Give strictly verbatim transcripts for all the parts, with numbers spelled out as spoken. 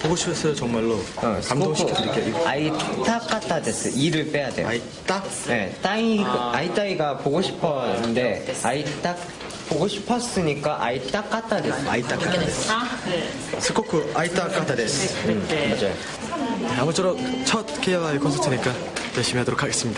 보고 싶었어요, 정말로. 어, 감동시켜드릴게요. 아이타카타 데스. 이를 빼야 돼요. 아이따? 네, 따이, 아이따이가 보고 싶었는데, 아이따, 보고 싶었으니까 아이타카타 데스. 아이따까타 데스. 스코쿠 아이따까타 데스. 음, 맞아요. 네, 아무쪼록 첫 케이와이 콘서트니까 열심히 하도록 하겠습니다.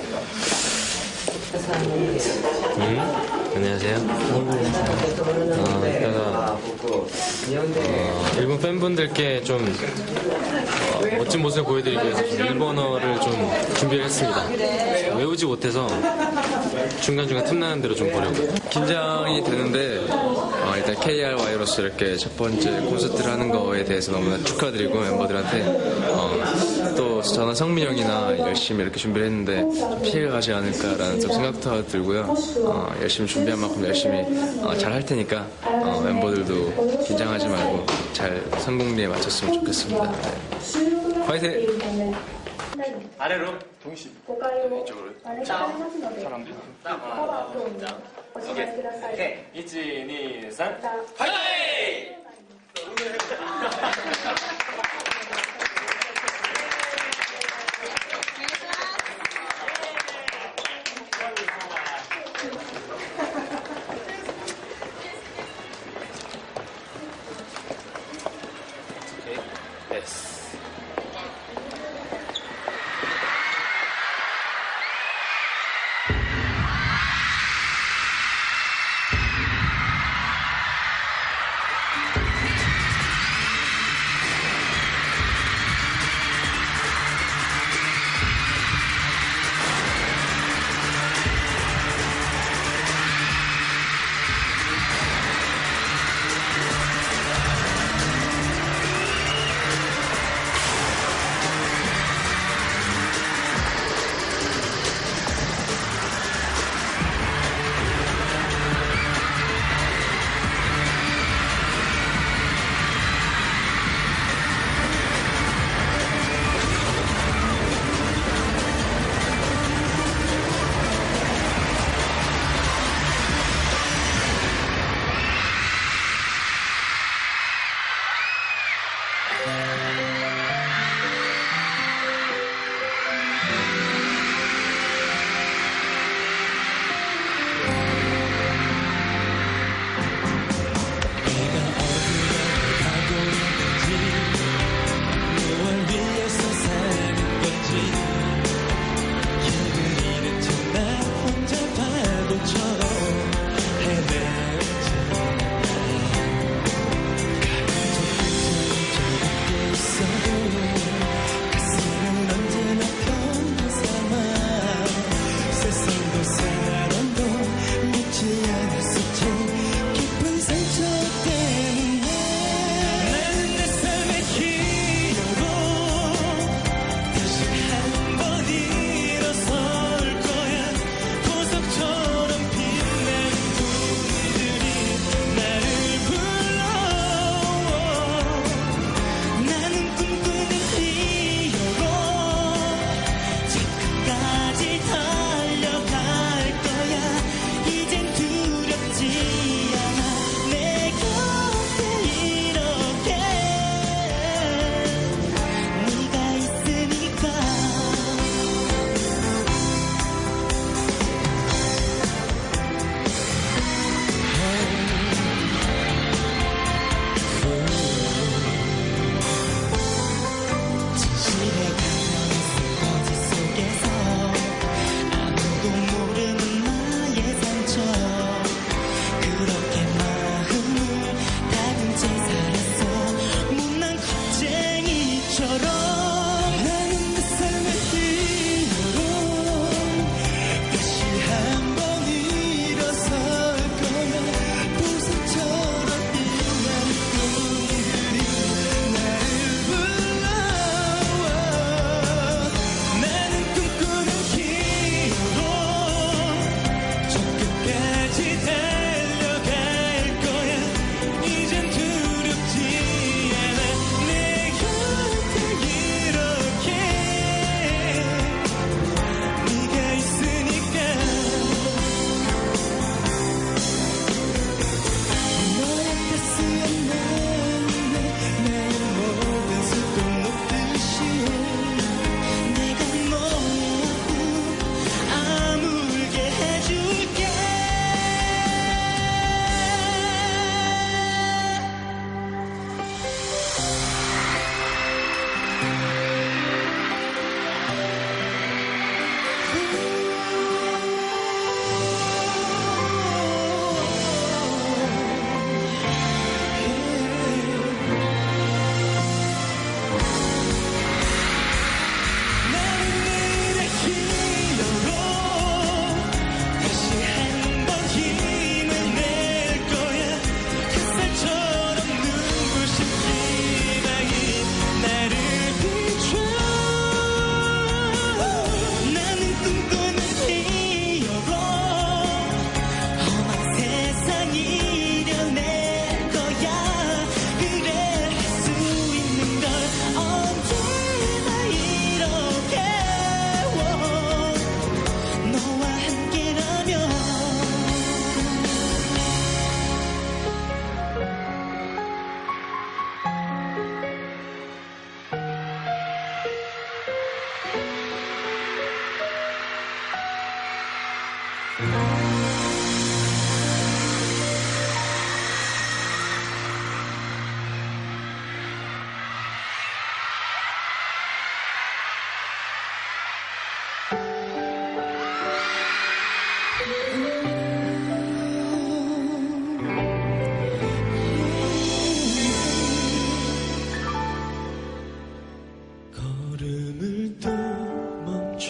음, 안녕하세요. 어, 제가 어, 일본 팬분들께 좀 어, 멋진 모습을 보여드리기 위해서 좀 일본어를 좀 준비를 했습니다. 외우지 못해서 중간중간 틈나는 대로 좀 보려고. 긴장이 되는데 어, 일단 케이알와이로서 이렇게 첫 번째 콘서트를 하는 거에 대해서 너무나 축하드리고 멤버들한테 어, 또 저는 성민 형이나 열심히 이렇게 준비를 했는데 좀 피해가 가지 않을까라는 좀 생각도 들고요. 어, 열심히 준비한 만큼 열심히 어, 잘 할 테니까 어, 멤버들도 긴장하지 말고 잘 성공리에 맞췄으면 좋겠습니다. 네. 화이팅! 아래로 동시 이쪽으로 사람들 오케이 일, 이, 삼 화이팅! 됐어.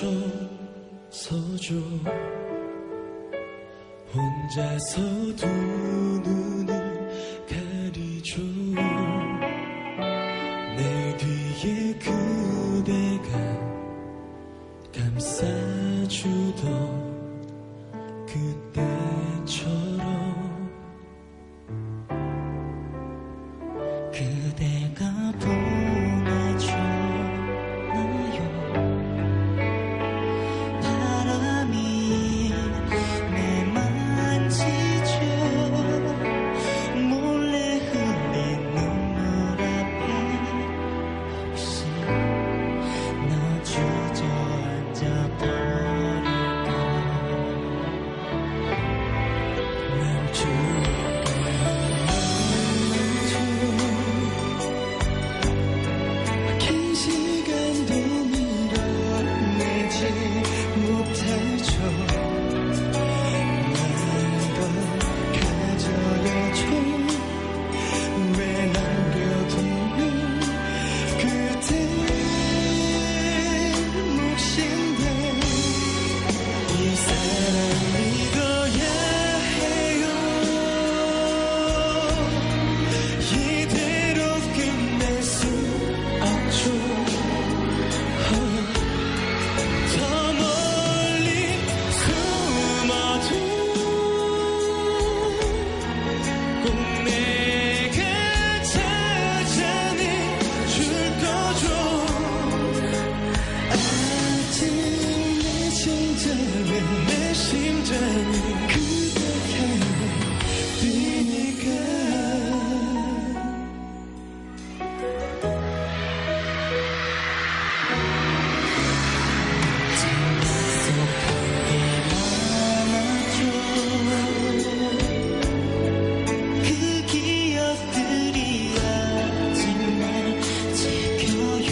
비춰서줘 혼자서 두 눈을 가리죠 내 뒤에 그대가 감싸주던 그때처럼 그대가 보내줬나요 바람이 내 만지죠 몰래 흘린 눈물 앞에 혹시 너 주저앉아 버릴까 날 죽겠는지 긴 시간도 밀어내지 못하죠 날 더 가져야죠 왜 남겨두는 그대 몫인데 이 사랑 믿어야 해요 이대로 끝낼 수 없죠 더 멀리 숨어도 꼭 내가 찾아내줄 거죠 아직 내 심장은 내 심장은 그대 향해 뛰니까 그 기억들이 아직 날 지켜요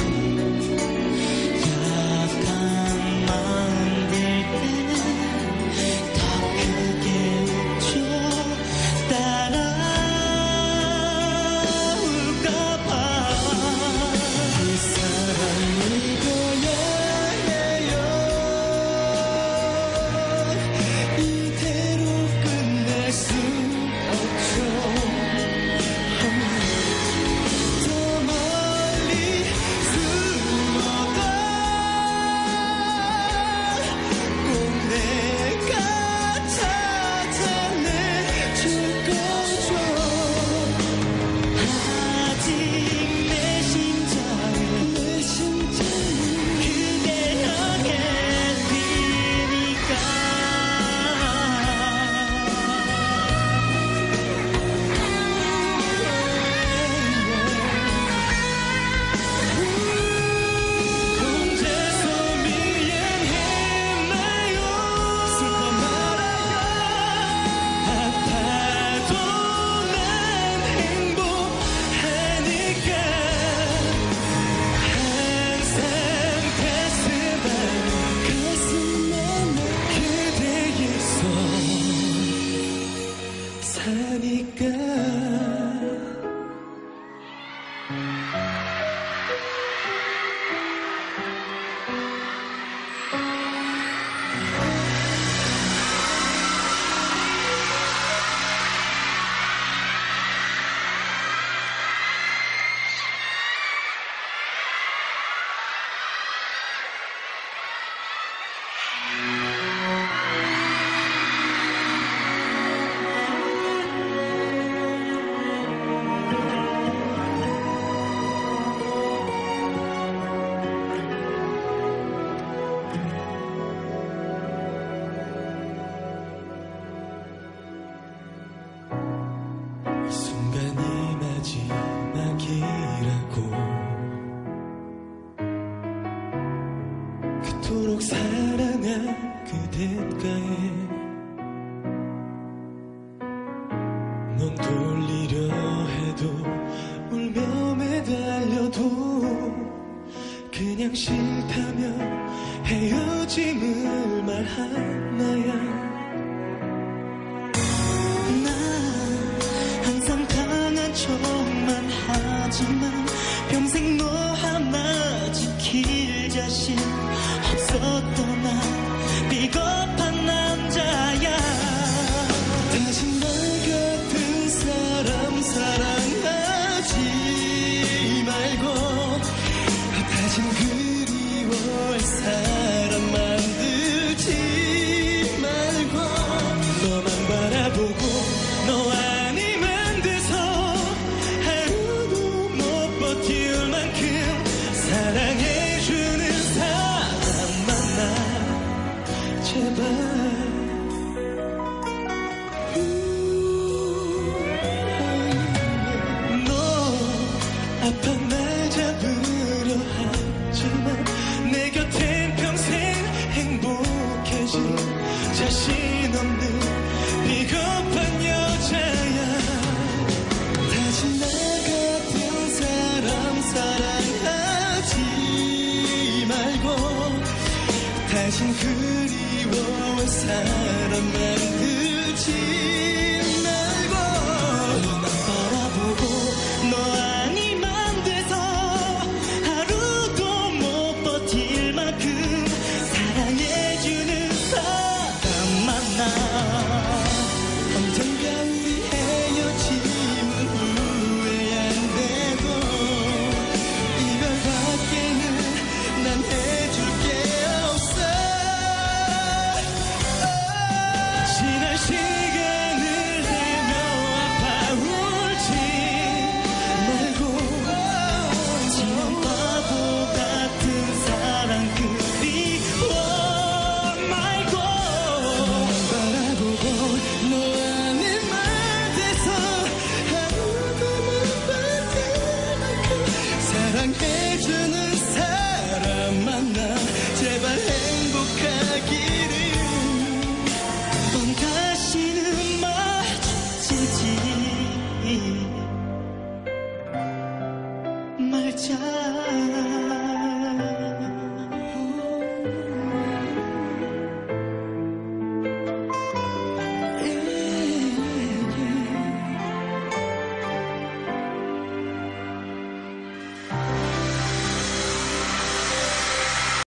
약한 마음들 때 더 크게 웃죠 따라올까봐 이 사랑 믿어야 해요 이대로 끝낼 수 없죠 더 멀리 숨어가 꼭 내가 찾아내줄 거죠 아직 내 심장은 내 심장은 그대 향해 뛰니까 혼자서 미안했나요 슬퍼 말아요 아파도 난 행복하니까 항상 가슴 안에 가슴 안에 그대 있어 사니까 이 순간이 마지막이라고 그토록 사랑한 그대가에 넌 돌리려 해도 울며 매달려도 그냥 싫다면 헤어짐을 말하나야 난 항상 강한 척만 하지만 평생 너 하나 지킬 자신 없어 떠나 비겁한 남자야. 다시 날 같은 사람 사랑하지 말고 다신 그리워할 사람 만들지 말고 너만 바라보고 너 아니면 돼서 하루도 못 버틸 만큼 사랑해주는 사람 만나 제발. 너 아파 날 잡으려 하지만 내 곁엔 평생 행복해질 자신 없는 비겁한 여자야. 다시 나 같은 사람 사랑하지 말고 다신 그리워할 사람 만들지